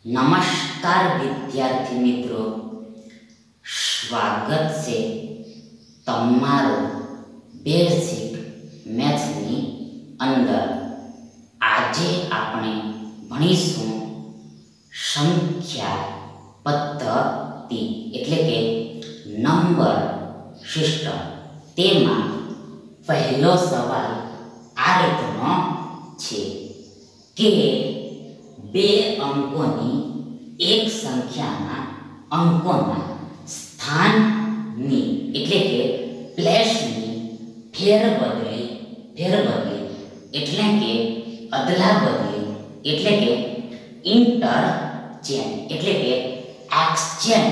नमस्कार विद्यार्थी मित्रों, स्वागत છે તમારું બેઝિક મેથ્સની અંદર। આજે આપણે ભણીશું સંખ્યા પદ્ધતિ એટલે કે નંબર સિસ્ટમ। તેમાં પહેલો સવાલ આ રીતનો છે કે બે અંકોની એક સંખ્યાના અંકોના સ્થાનની એટલે કે પ્લેસની ફેરબદલી એટલે કે અદલાબદલી એટલે કે ઇન્ટરચેન્જ એટલે કે એક્સચેન્જ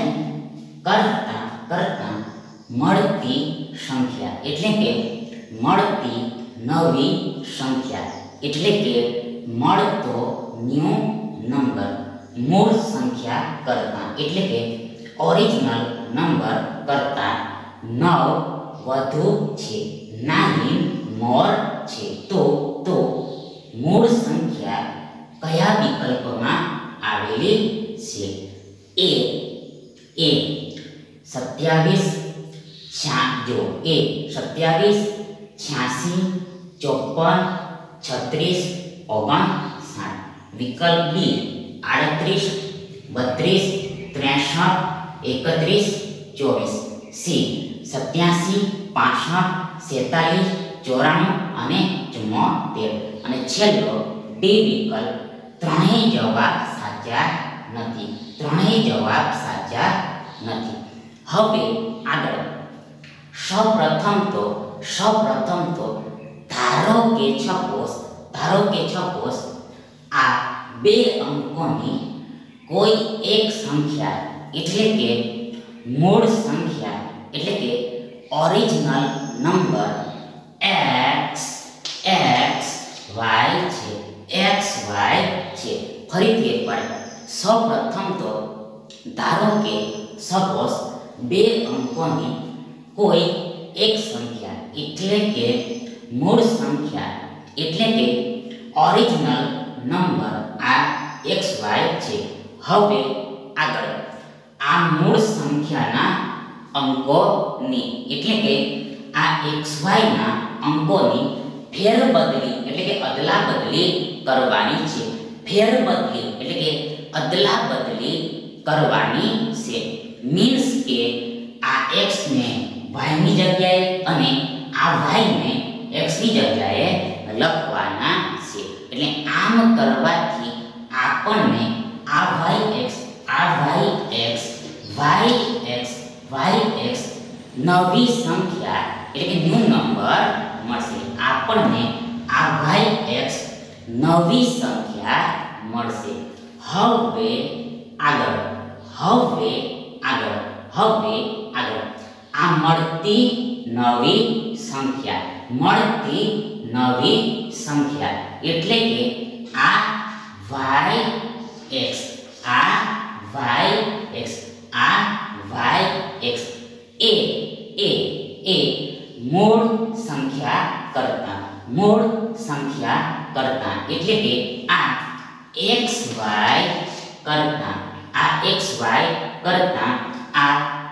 કરતા મળતી સંખ્યા એટલે કે મળતી નવી સંખ્યા એટલે કે મળતો ન્યૂ નંબર મૂળ સંખ્યા કરતા એટલે કે ઓરિજિનલ નંબર કરતા 9 વધુ છે, 9 મોર છે। તો મૂળ સંખ્યા કયા વિકલ્પમાં આવેલી છે? એ 27 જો એ 27 86 54 36 59। विकल्प बी 38 32 63 31 24। सी 87 65 46 94 અને 74। અને છેલ્લો ડી વિકલ્પ ત્રણેય જવાબ સાચા નથી, ત્રણેય જવાબ સાચા નથી। હવે આગળ સૌપ્રથમ તો ધારો કે સપોઝ આ બે અંકોની કોઈ એક સંખ્યા એટલે કે મૂળ સંખ્યા એટલે કે ઓરિજિનલ નંબર xy છે। ફરીથી એકવાર સૌપ્રથમ તો ધારો કે સપોઝ બે અંકોની કોઈ એક સંખ્યા એટલે કે મૂળ સંખ્યા એટલે કે ઓરિજિનલ નંબર આ xy છે। હવે આગળ આ મૂળ સંખ્યાના અંકોની એટલે કે આ xy ના અંકોની ફેરબદલી એટલે કે અદલાબદલી કરવાની છે। ફેરબદલી એટલે કે અદલાબદલી કરવાની છે મીન્સ કે આ x ને y ની જગ્યાએ અને આ y ને x ની જગ્યાએ લખવાના છે। એટલે આમ કરવાથી આપણને આ yx નવી સંખ્યા એટલે કે ન્યૂ નંબર મળશે। આપણને આ yx નવી સંખ્યા મળશે। હવે આગળ આ મળતી નવી સંખ્યા એટલે કે આ yx એ મૂળ સંખ્યા કરતા એટલે કે આ xy કરતા આ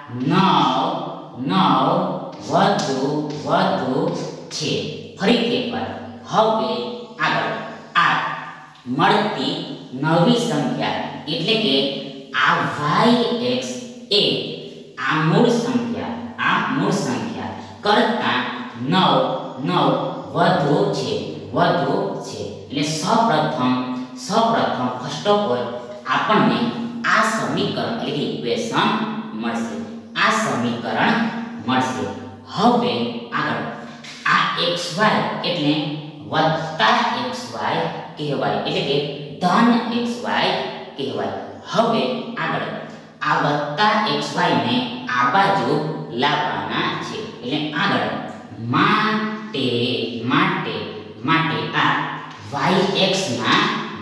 9 વધુ છે। ફરીથી એકવાર હવે આગળ આ મળતી નવી સંખ્યા એટલે કે આ yx એ આ મૂળ સંખ્યા કરતા 9 વધુ છે। એટલે સૌપ્રથમ ફર્સ્ટ ઓફ ઓલ આપણને આ સમીકરણ એટલે કે ઇક્વેશન મળશે। હવે આગળ આ xy એટલે વત્તા xy કહેવાય એટલે કે ધન xy કહેવાય। હવે આગળ આ વત્તા xy ને આ બાજુ લાવવાના છે। એટલે આગળ માટે આ yx ના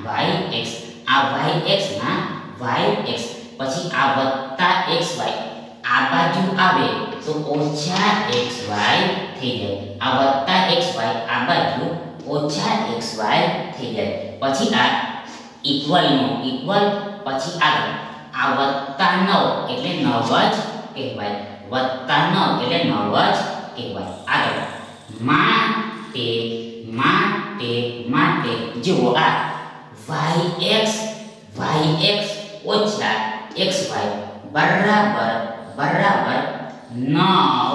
yx પછી આ વત્તા xy આ બાજુ આવે તો ઓછા xy થઈ જાય। આ વત્તા xy આ બાજુ ઓછા xy થઈ જાય। પછી આ ઇક્વલ પછી આગળ આ +9 એટલે 9 જ કહેવાય, +9 એટલે 9 જ કહેવાય. આગળ માટે માટે જુઓ આ yx ઓછા xy બરાબર 9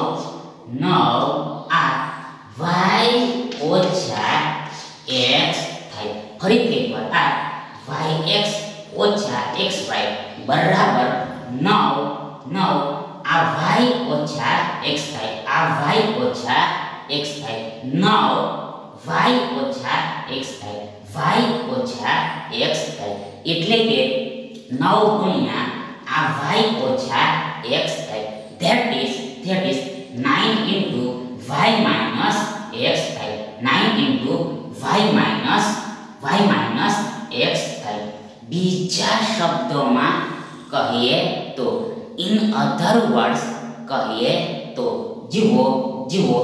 આ y ઓછા x થાય. ફરીથી એકવાર આ yx ઓછા xy બરાબર 9 આ y ઓછા x થાય, આ y ઓછા x થાય, 9 y ઓછા x થાય, y ઓછા x થાય. એટલે કે 9 ગુણ્યા આ y ઓછા x થાય. that is 9 into y minus x થાય, 9 into y minus x થાય. બીજા શબ્દોમાં કહીએ તો in other words કહીએ તો જુઓ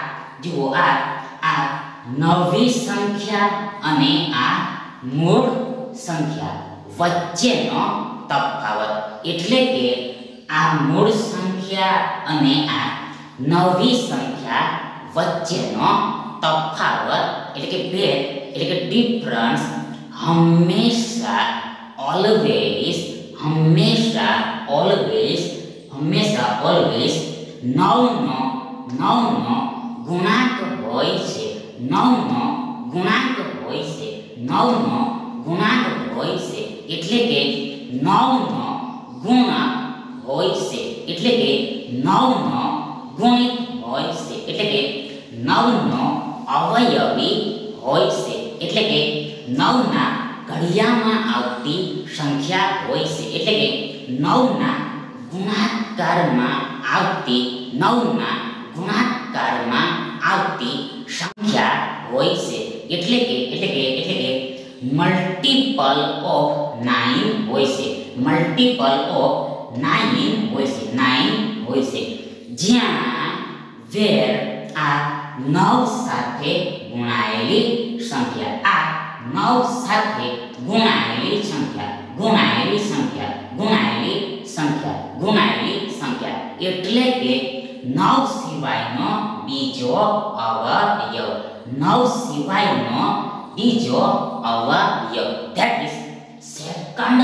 આ નવી સંખ્યા અને આ મૂળ સંખ્યા વચ્ચેનો તફાવત. એટલે કે આ મૂળ સંખ્યા અને આ નવી સંખ્યા વચ્ચેનો તફાવત એટલે કે ભેદ એટલે કે ડિફરન્સ હંમેશા ઓલવેઝ 9 નો ગુણાંક હોય છે. 9 નો ગુણાંક હોય છે એટલે કે 9 નો ગુણક હોય છે, એટલે કે 9 નો ગુણિત હોય છે, એટલે કે 9 નો અવયવી હોય છે, એટલે કે 9 ના ઘડિયામાં આવતી સંખ્યા હોય છે, એટલે કે 9 ના ગુણાકારમાં આવતી સંખ્યા હોય છે, એટલે કે મલ્ટીપલ ઓફ 9 હોય છે, જ્યાં વેર આ 9 સાથે ગુણાયેલી સંખ્યા, એટલે કે 9 સિવાયનો બીજો અવયવ. that is second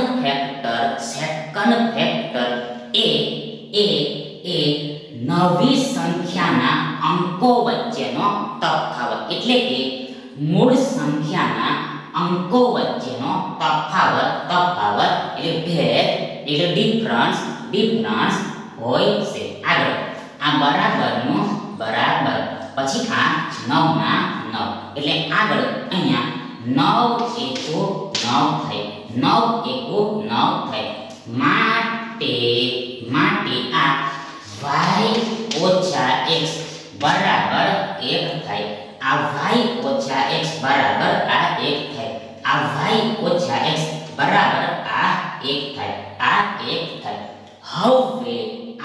factor એ નવી સંખ્યાના અંકો વચ્ચેનો તફાવત, એટલે કે મૂળ સંખ્યાના અંકો વચ્ચેનો તફાવત એટલે ભેદ એટલે ડિફરન્સ હોય છે. આગળ આ બરાબરનો બરાબર, પછી આ 9 ના 9 એટલે આગળ અહીંયા 9 એકુ 9 થાય. માટે આ y ઓછા x બરાબર 1 થાય, આ y ઓછા x બરાબર આ 1 થાય, આ y ઓછા x બરાબર આ 1 થાય. હવે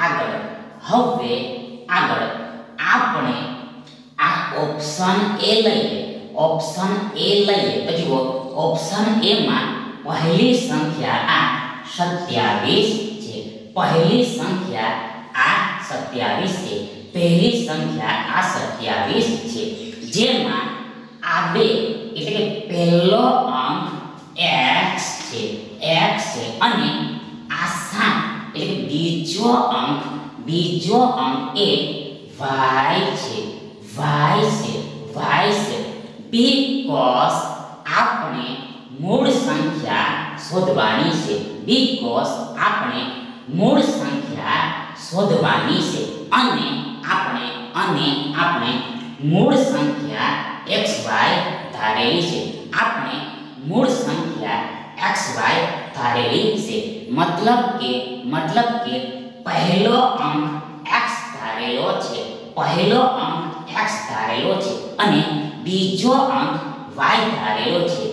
આગળ આપણે આ ઓપ્શન A લઈએ. તો જુઓ ઓપ્શન A માં પહેલી સંખ્યા આ 27 છે, પહેલી સંખ્યા આ 27 છે, પહેલી સંખ્યા આ 27 છે, જેમાં આ બે એટલે કે પહેલો અંક x છે અને આ 7 એટલે કે બીજો અંક એ y છે. because આપણે મૂળ સંખ્યા શોધવાની છે, અને આપણે મૂળ સંખ્યા xy ધારેલી છે, મતલબ કે પહેલો અંક x ધારેલો છે, અને બીજો અંક y ધારેલો છે,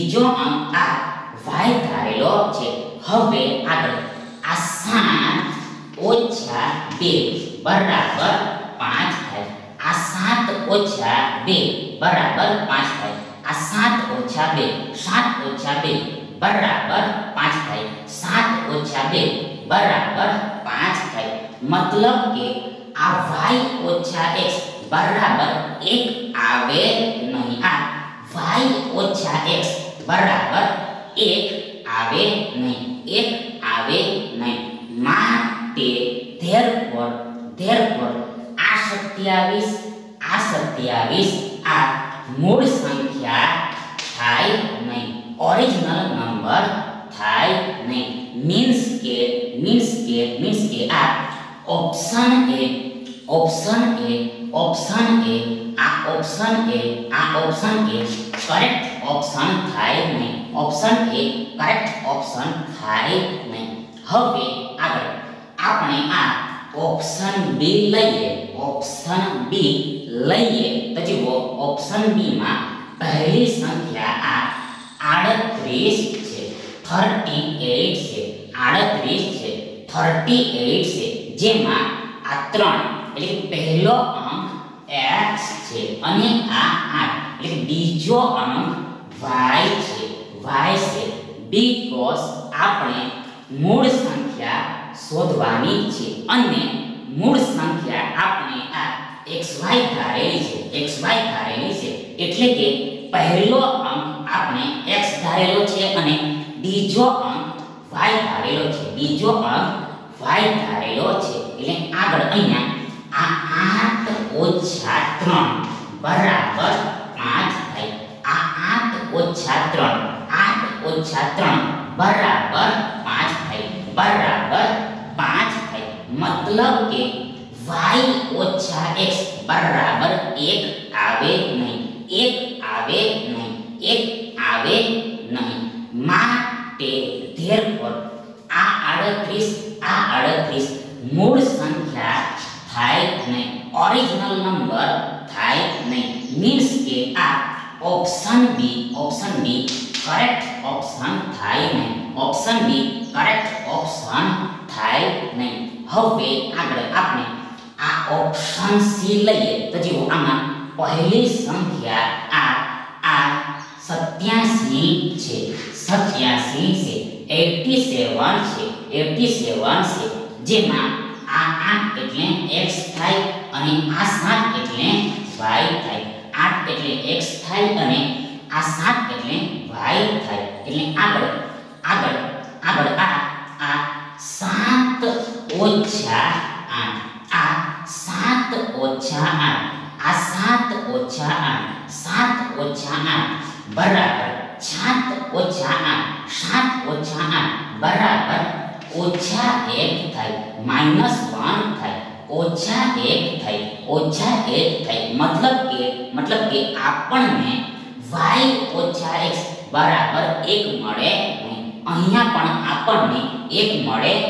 y ધારેલો છે. હવે આગળ આ 7 ઓછા 2 બરાબર 5 થાય, આ 7 ઓછા 2 બરાબર 5 થાય, આ 7 ઓછા 2 બરાબર 5 થાય 7 ઓછા 2 બરાબર 5 થાય મતલબ કે આ y ઓછા x બરાબર 1 આવે નહીં આ y ઓછા x બરાબર 1 આવે નહીં 1 આવે નહીં માટે therefore આ 27 આ મૂળ સંખ્યા થાય નહીં ઓરિજિનલ નંબર થાય નહીં મીન્સ કે આ ઓપ્શન એ કરેક્ટ ઓપ્શન થાય નહીં ઓપ્શન એ કરેક્ટ ઓપ્શન થાય નહીં હવે આગળ આપણે આ ઓપ્શન બી લઈએ તો જુઓ ઓપ્શન બી માં પહેલી સંખ્યા આ 38 છે 38 છે 38 છે જેમાં આ 3 એટલે પહેલો અંક x છે અને આ 8 એટલે બીજો અંક y છે બીકોઝ આપણે મૂળ સંખ્યા શોધવાની છે અને મૂળ સંખ્યા આપણે આ xy ધારેલી છે એટલે કે પહેલો અંક આપણે x ધારેલો છે અને બીજો અંક y ધારેલો છે એટલે આગળ અહીંયા આ 8 ઓછા 3 બરાબર 5 થાય આ 8 ઓછા 3 બરાબર 5 થાય મતલબ કે y ઓછા x બરાબર 1 આવે નહીં માટે therefore આ 38 મૂળ સંખ્યા થાય નહીં ઓરિજિનલ નંબર થાય નહીં મીન્સ કે આ ઓપ્શન બી કરેક્ટ ઓપ્શન થાય નહીં હવે આગળ આપણે આ ઓપ્શન સી લઈએ તો જુઓ આમાં પહેલી સંખ્યા આ 87 છે 87 છે જેમાં આ 8 એટલે x થાય અને આ 7 એટલે y થાય 8 એટલે x થાય અને આ 7 એટલે y થાય એટલે આગળ આ 7 ઓછા 8 બરાબર 7 ઓછા 8 બરાબર ઓછા 1 થાય -1 થાય ઓછા 1 થાય મતલબ કે આપણને y ઓછા x બરાબર 1 મળે નહીં અહીંયા પણ આપણને 1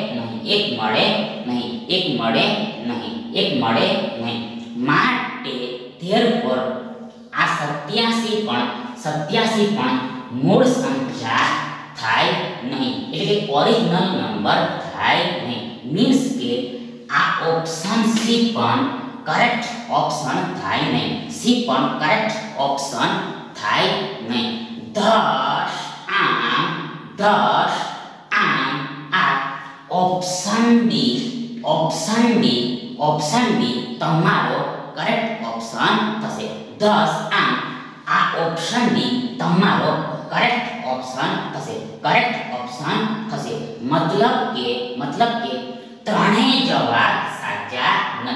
મળે નહીં માટે therefore આ 87 પણ મૂળ સંખ્યા થાય નહીં એટલે કે ઓરિજિનલ નંબર થાય નહીં મીન્સ કે આ ઓપ્શન સી પણ કરેક્ટ ઓપ્શન થાય નહીં thus આમ આ ઓપ્શન બી તમારો કરેક્ટ ઓપ્શન થશે thus આમ આ ઓપ્શન બી તમારો કરેક્ટ ઓપ્શન થશે મતલબ કે ત્રણેય જવાબ સાચા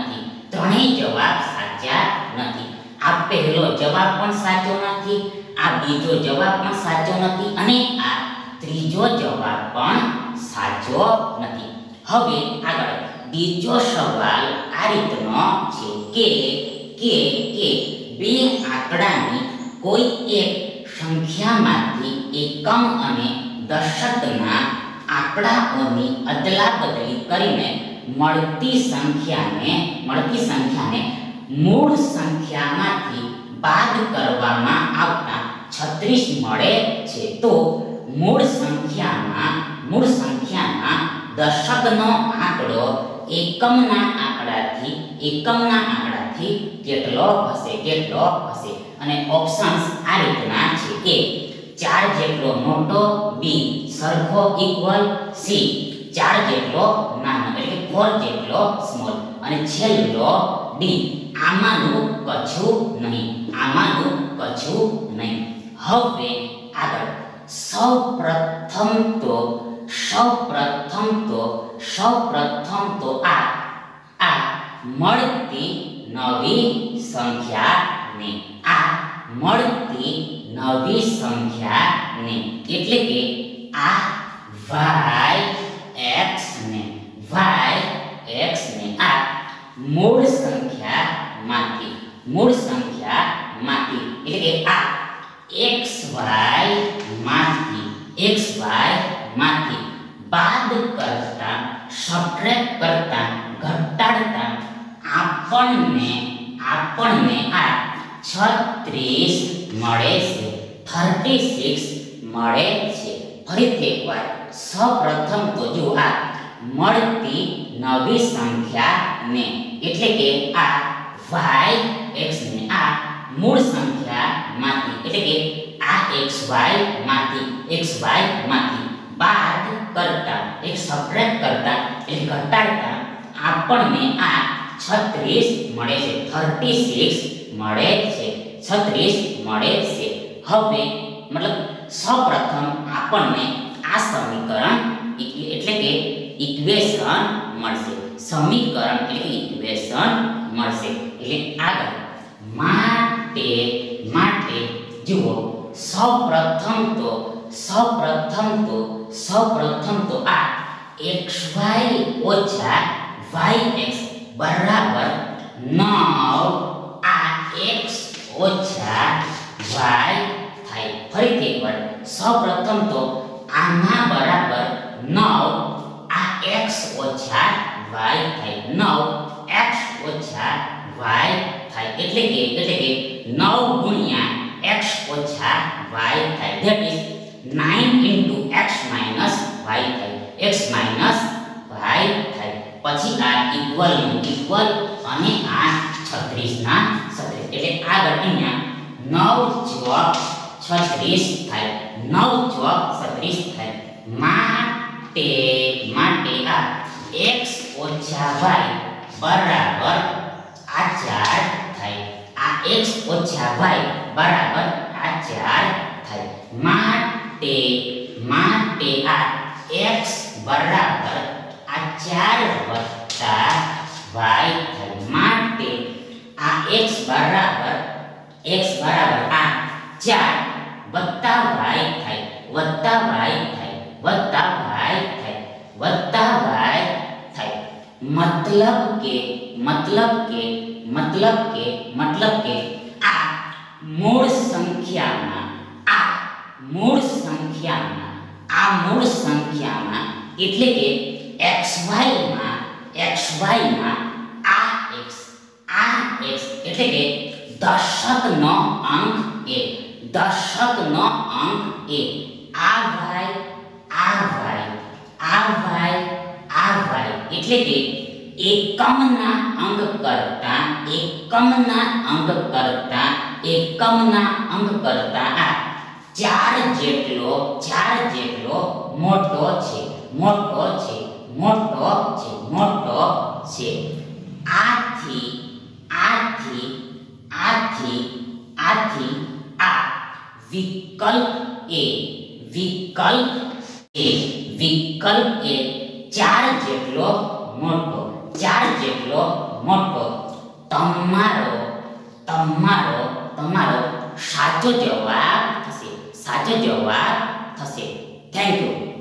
નથી આ પહેલો જવાબ પણ સાચો નથી આ બીજો જવાબ પણ સાચો નથી અને આ ત્રીજો જવાબ પણ સાચો નથી હવે આગળ બીજો સવાલ આ રીતનો છે કે બે આંકડાની કોઈ એક સંખ્યામાંથી એકમ અને દશકના આંકડાઓની અદલાબદલી કરીને મળતી સંખ્યાને મૂળ સંખ્યામાંથી બાદ કરવામાં આવતા 36 મળે છે તો મૂળ સંખ્યામાં દશકનો આંકડો એકમના આંકડાથી કેટલો હશે અને ઓપ્શન્સ આ રીતના છે કે 4 4 જેટલો મોટો, બી સરખો ઇક્વલ, સી 4 જેટલો નાનો એટલે કે 4 જેટલો સ્મોલ અને છેલ્લો ડી આમાંનું કશું નહીં, આમાંનું કશું નહીં. હવે આગળ સૌપ્રથમ તો આ મળતી નવી સંખ્યાને એટલે કે આ yx ને આ મૂળ સંખ્યામાંથી એટલે કે આ xy માંથી બાદ કરતા, સબટ્રેક્ટ કરતા, ઘટાડતા આપણને આ 36 મળે છે, 36 મળે છે. ફરીથી એકવાર સૌપ્રથમ તો જો આ મળતી નવી સંખ્યાને એટલે કે આ yx ને આ મૂળ સંખ્યામાંથી એટલે કે આ xy માંથી બાદ કરતા, એક સબટ્રેક્ટ કરતા એટલે ઘટાડતા આપણને આ 36 મળે છે, 36 મળે છે, 36 મળે છે. હવે મતલબ સૌપ્રથમ આપણને આ સમીકરણ એટલે કે ઇક્વેશન મળશે, સમીકરણ એટલે કે ઇક્વેશન મળશે. એટલે આગળ માટે જુઓ સૌપ્રથમ તો આ xy ઓછા yx બરાબર 9 આ x ઓછા y થાય. ફરીથી એકવાર સૌપ્રથમ તો આના બરાબર 9 આ x ઓછા y થાય, 9 x ઓછા y થાય એટલે કે 9 ગુણ્યા x ઓછા y થાય, that is 9 into x minus y થાય, x minus y થાય. પછી આ ઇક્વલ અને આ 36 ના 36 એટલે આગળ અહીંયા 9 ચોક 36 થાય, 9 ચોક 36 થાય. માટે આ x ઓછા y બરાબર આ 4 થાય, આ x ઓછા y બરાબર આ 4 થાય. માટે આ x બરાબર આ 4 વત્તા y થાય. માટે આ x બરાબર આ 4 વત્તા y થાય, વત્તા y થાય, વત્તા y થાય, વત્તા y થાય. મતલબ કે આ મૂળ સંખ્યામાં એટલે કે xy માં આ x એટલે કે દશકનો અંક a, આ y એટલે કે એકમના અંક કરતા આ 4 જેટલો મોટો છે. આથી આ વિકલ્પ એ 4 જેટલો મોટો તમારો સાચો જવાબ થશે. Thank you.